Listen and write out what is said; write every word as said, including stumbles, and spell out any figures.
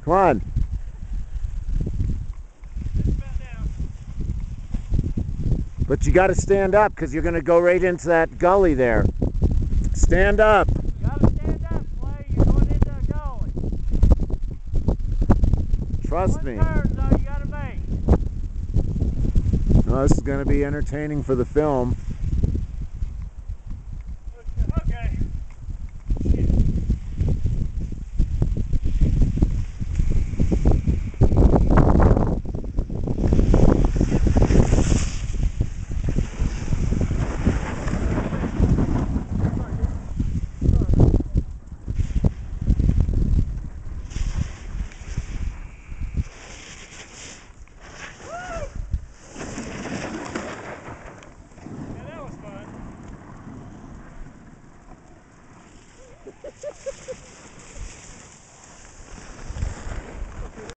Come on. But you got to stand up because you're going to go right into that gully there. Stand up. You gotta stand up, Clay. You're going into a gully. Trust One me. turn, though, you gotta make. No, this is going to be entertaining for the film. Okay. Yeah, that was fun.